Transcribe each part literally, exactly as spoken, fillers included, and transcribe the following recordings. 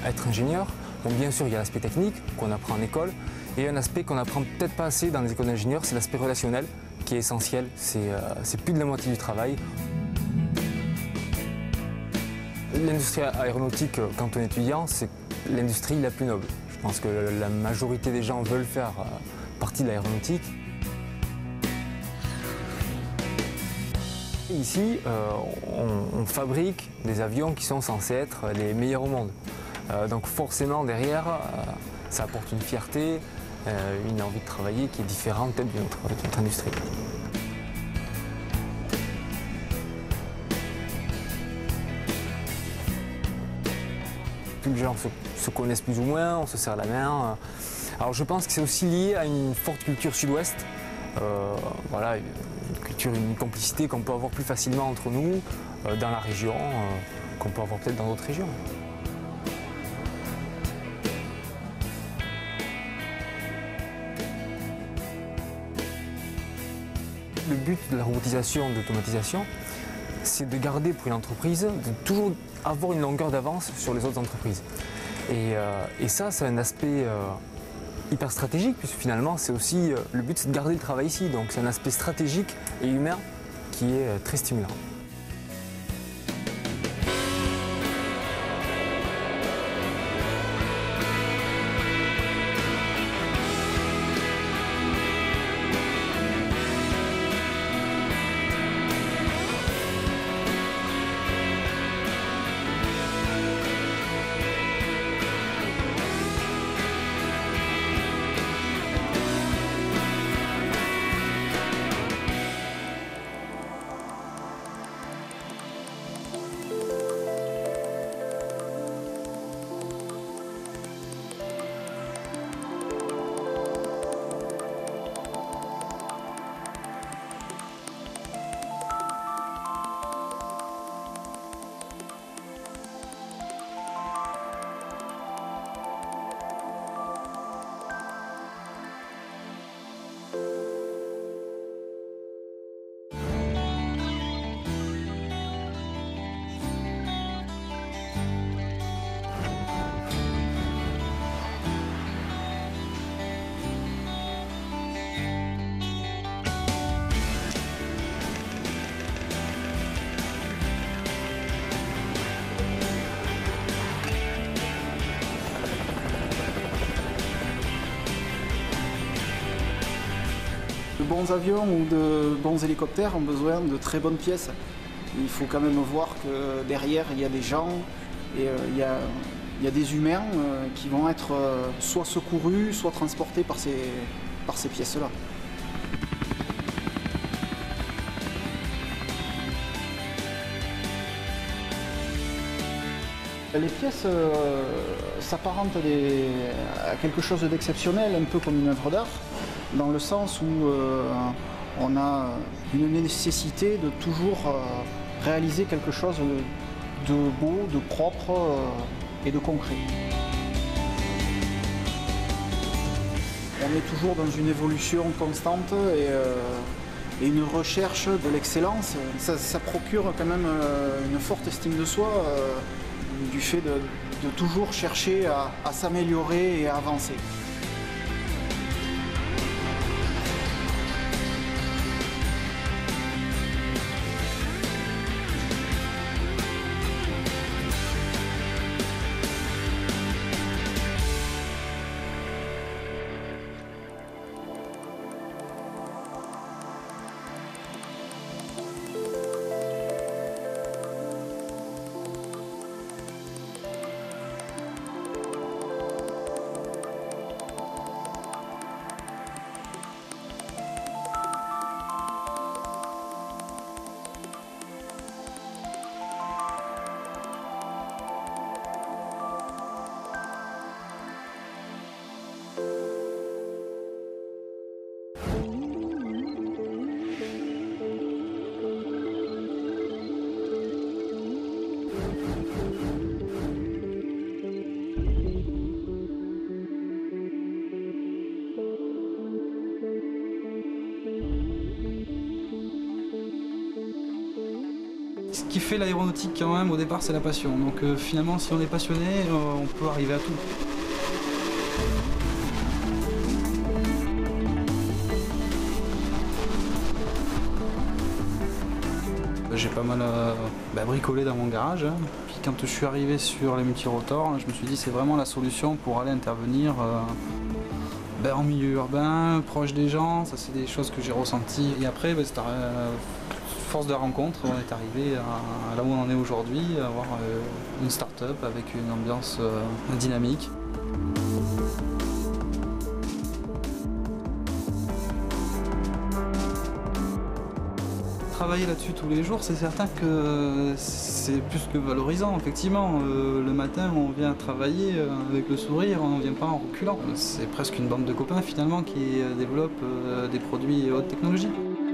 être ingénieur. Donc bien sûr, il y a l'aspect technique qu'on apprend en école, et un aspect qu'on apprend peut-être pas assez dans les écoles d'ingénieurs, c'est l'aspect relationnel, qui est essentiel. C'est euh, c'est plus de la moitié du travail. L'industrie aéronautique, quand on est étudiant, c'est l'industrie la plus noble. Je pense que la majorité des gens veulent faire euh, partie de l'aéronautique. Ici, euh, on, on fabrique des avions qui sont censés être les meilleurs au monde. Euh, donc forcément, derrière, euh, ça apporte une fierté, euh, une envie de travailler qui est différente peut-être de notre, de notre industrie. Tous les gens se, se connaissent plus ou moins, on se serre la main. Alors je pense que c'est aussi lié à une forte culture sud-ouest. Euh, voilà, une culture, une complicité qu'on peut avoir plus facilement entre nous, euh, dans la région, euh, qu'on peut avoir peut-être dans d'autres régions. Le but de la robotisation, de l'automatisation, c'est de garder pour une entreprise, de toujours avoir une longueur d'avance sur les autres entreprises. Et, euh, et ça, c'est un aspect euh, hyper stratégique, puisque finalement, c'est aussi euh, le but, c'est de garder le travail ici. Donc c'est un aspect stratégique et humain qui est euh, très stimulant. De bons avions ou de bons hélicoptères ont besoin de très bonnes pièces. Il faut quand même voir que derrière, il y a des gens et euh, il, y a, il y a des humains euh, qui vont être euh, soit secourus, soit transportés par ces, par ces pièces-là. Les pièces euh, s'apparentent à quelque chose d'exceptionnel, un peu comme une œuvre d'art, dans le sens où euh, on a une nécessité de toujours euh, réaliser quelque chose de, de beau, de propre euh, et de concret. On est toujours dans une évolution constante et, euh, et une recherche de l'excellence. Ça, ça procure quand même euh, une forte estime de soi. Euh, du fait de, de toujours chercher à, à s'améliorer et à avancer. qui fait l'aéronautique quand même au départ, c'est la passion. Donc euh, finalement, si on est passionné, euh, on peut arriver à tout. J'ai pas mal euh, bah, bricolé dans mon garage. Hein. Puis quand je suis arrivé sur les multirotors, je me suis dit c'est vraiment la solution pour aller intervenir euh, bah, en milieu urbain, proche des gens. Ça, c'est des choses que j'ai ressenties. Et après, bah, c'est à euh, force de rencontre, on est arrivé à, à là où on en est aujourd'hui, à avoir euh, une start-up avec une ambiance euh, dynamique. Travailler là-dessus tous les jours, c'est certain que c'est plus que valorisant, effectivement. Euh, le matin, on vient travailler euh, avec le sourire, on ne vient pas en reculant. C'est presque une bande de copains, finalement, qui euh, développent euh, des produits haute technologie.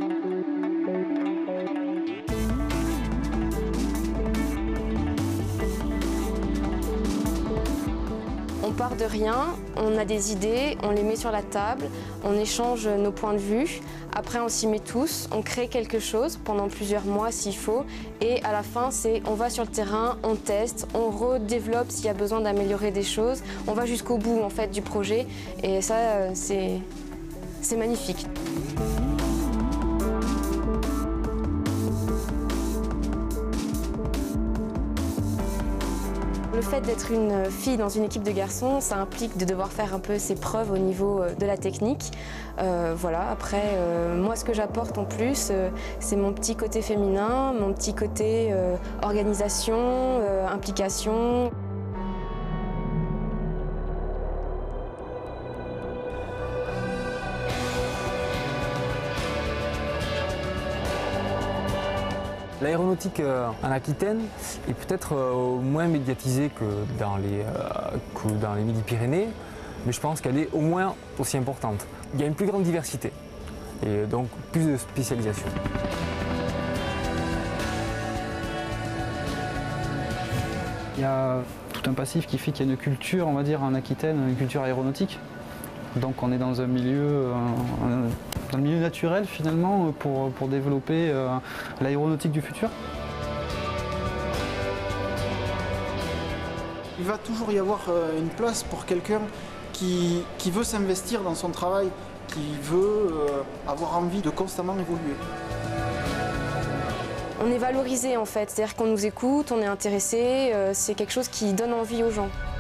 On part de rien, on a des idées, on les met sur la table, on échange nos points de vue. Après, on s'y met tous, on crée quelque chose pendant plusieurs mois s'il faut. Et à la fin, c'est on va sur le terrain, on teste, on redéveloppe s'il y a besoin d'améliorer des choses. On va jusqu'au bout en fait, du projet. Et ça, c'est c'est magnifique. Le fait d'être une fille dans une équipe de garçons, ça implique de devoir faire un peu ses preuves au niveau de la technique. Euh, voilà. Après, euh, moi, ce que j'apporte en plus, euh, c'est mon petit côté féminin, mon petit côté euh, organisation, euh, implication. L'aéronautique euh, en Aquitaine est peut-être euh, moins médiatisée que dans les, euh, que dans les Midi-Pyrénées, mais je pense qu'elle est au moins aussi importante. Il y a une plus grande diversité et donc plus de spécialisation. Il y a tout un passif qui fait qu'il y a une culture, on va dire, en Aquitaine, une culture aéronautique. Donc on est dans un milieu, un, dans le milieu naturel finalement pour, pour développer euh, l'aéronautique du futur. Il va toujours y avoir euh, une place pour quelqu'un qui, qui veut s'investir dans son travail, qui veut euh, avoir envie de constamment évoluer. On est valorisé en fait, c'est-à-dire qu'on nous écoute, on est intéressé, euh, c'est quelque chose qui donne envie aux gens.